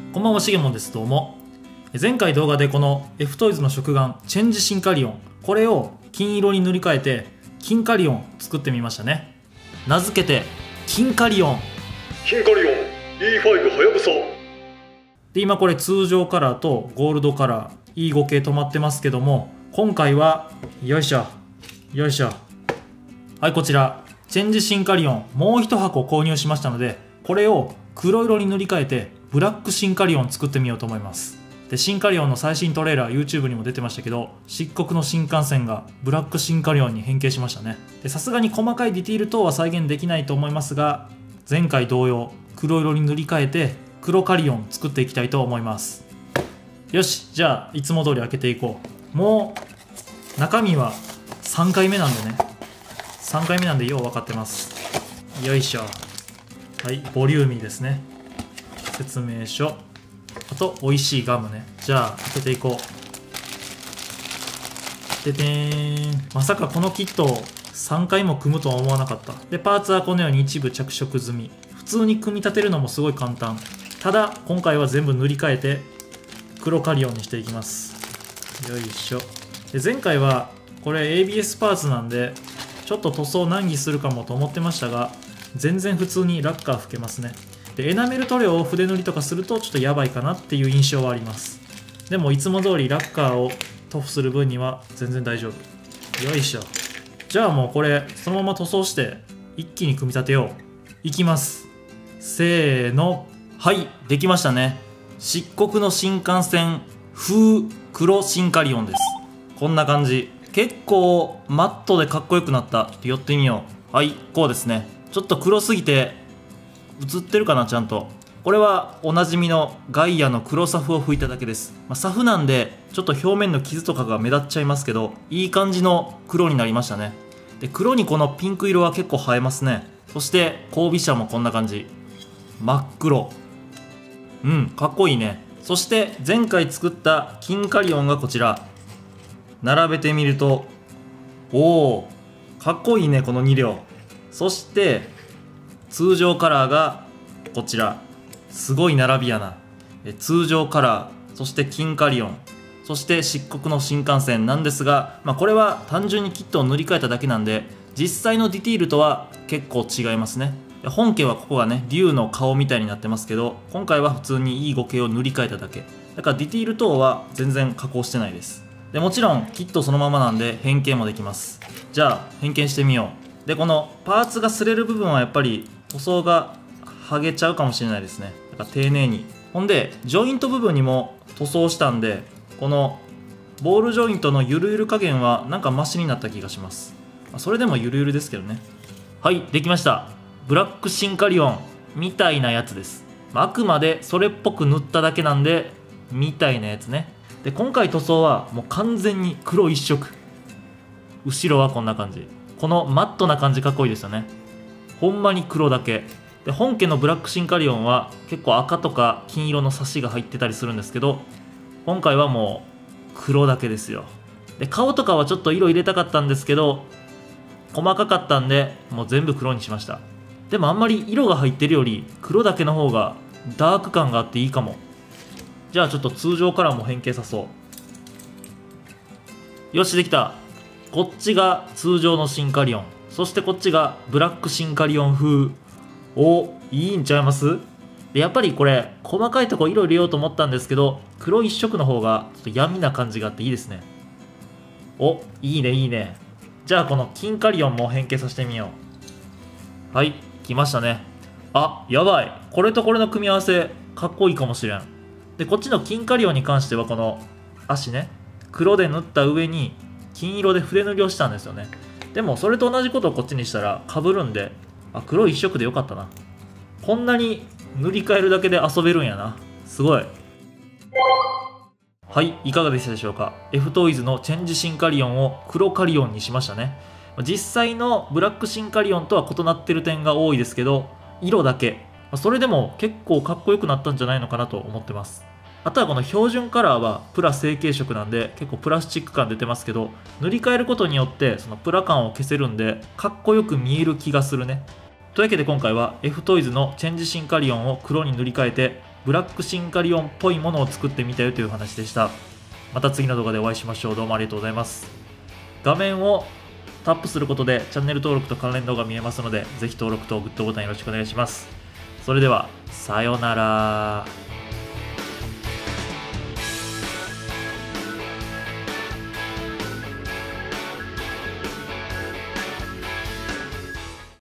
こんばんは、しげもんです。どうも。前回動画でこの F トイズの食玩チェンジシンカリオン、これを金色に塗り替えて金カリオン作ってみましたね。名付けて金カリオン。 金カリオン E5 はやぶさで、今これ通常カラーとゴールドカラー E5 系止まってますけども、今回はよいしょよいしょ、はい、こちらチェンジシンカリオンもう一箱購入しましたので、これを黒色に塗り替えてブラックシンカリオン作ってみようと思います。で、シンカリオンの最新トレーラー YouTube にも出てましたけど、漆黒の新幹線がブラックシンカリオンに変形しましたね。で、さすがに細かいディティール等は再現できないと思いますが、前回同様黒色に塗り替えて黒カリオン作っていきたいと思います。よし、じゃあいつも通り開けていこう。もう中身は3回目なんでね、3回目なんでよう分かってます。よいしょ。はい、ボリューミーですね。説明書、あと美味しいガムね。じゃあ開けていこう。ででーん。まさかこのキットを3回も組むとは思わなかった。で、パーツはこのように一部着色済み。普通に組み立てるのもすごい簡単。ただ今回は全部塗り替えて黒カリオンにしていきます。よいしょ。で、前回はこれ ABS パーツなんでちょっと塗装難儀するかもと思ってましたが、全然普通にラッカー吹けますね。で、エナメル塗料を筆塗りとかするとちょっとやばいかなっていう印象はあります。でもいつも通りラッカーを塗布する分には全然大丈夫。よいしょ。じゃあもうこれそのまま塗装して一気に組み立てよう。いきます。せーの。はい、できましたね。漆黒の新幹線風黒シンカリオンです。こんな感じ。結構マットでかっこよくなった。ちょっと寄ってみよう。はい、こうですね。ちょっと黒すぎて映ってるかな、ちゃんと。これはおなじみのガイアの黒サフを拭いただけです。サフなんでちょっと表面の傷とかが目立っちゃいますけど、いい感じの黒になりましたね。で、黒にこのピンク色は結構映えますね。そして後尾車もこんな感じ。真っ黒。うん、かっこいいね。そして前回作った金カリオンがこちら。並べてみると、おお、かっこいいね、この2両。そして通常カラーがこちら。すごい並びやな。通常カラー、そして金カリオン、そして漆黒の新幹線なんですが、これは単純にキットを塗り替えただけなんで、実際のディティールとは結構違いますね。本家はここがね、竜の顔みたいになってますけど、今回は普通に E5 系を塗り替えただけだから、ディティール等は全然加工してないです。で、もちろんキットそのままなんで変形もできます。じゃあ変形してみよう。で、このパーツが擦れる部分はやっぱり塗装が剥げちゃうかもしれないですね。だから丁寧に。ほんでジョイント部分にも塗装したんで、このボールジョイントのゆるゆる加減はなんかマシになった気がします。それでもゆるゆるですけどね。はい、できました。ブラックシンカリオンみたいなやつです。あくまでそれっぽく塗っただけなんで、みたいなやつね。で、今回塗装はもう完全に黒一色。後ろはこんな感じ。このマットな感じかっこいいですよね。ほんまに黒だけで、本家のブラックシンカリオンは結構赤とか金色のサシが入ってたりするんですけど、今回はもう黒だけですよ。で、顔とかはちょっと色入れたかったんですけど、細かかったんでもう全部黒にしました。でもあんまり色が入ってるより黒だけの方がダーク感があっていいかも。じゃあちょっと通常カラーも変形さそう。よし、できた。こっちが通常のシンカリオン、そしてこっちがブラックシンカリオン風。お、いいんちゃいます？で、やっぱりこれ細かいとこ色入れようと思ったんですけど、黒一色の方がちょっと闇な感じがあっていいですね。お、いいねいいね。じゃあこの金カリオンも変形させてみよう。はい、来ましたね。あ、やばい。これとこれの組み合わせかっこいいかもしれん。で、こっちの金カリオンに関してはこの足ね、黒で塗った上に金色で筆塗りをしたんですよね。でもそれと同じことをこっちにしたら被るんで、黒い一色でよかったな。こんなに塗り替えるだけで遊べるんやな。すごい。はい、いかがでしたでしょうか。 F トイズのチェンジシンカリオンを黒カリオンにしましたね。実際のブラックシンカリオンとは異なってる点が多いですけど、色だけ。それでも結構かっこよくなったんじゃないのかなと思ってます。あとはこの標準カラーはプラ成型色なんで結構プラスチック感出てますけど、塗り替えることによってそのプラ感を消せるんでかっこよく見える気がするね。というわけで今回は F トイズのチェンジシンカリオンを黒に塗り替えてブラックシンカリオンっぽいものを作ってみたよという話でした。また次の動画でお会いしましょう。どうもありがとうございます。画面をタップすることでチャンネル登録と関連動画が見えますので、ぜひ登録とグッドボタンよろしくお願いします。それでは、さようなら。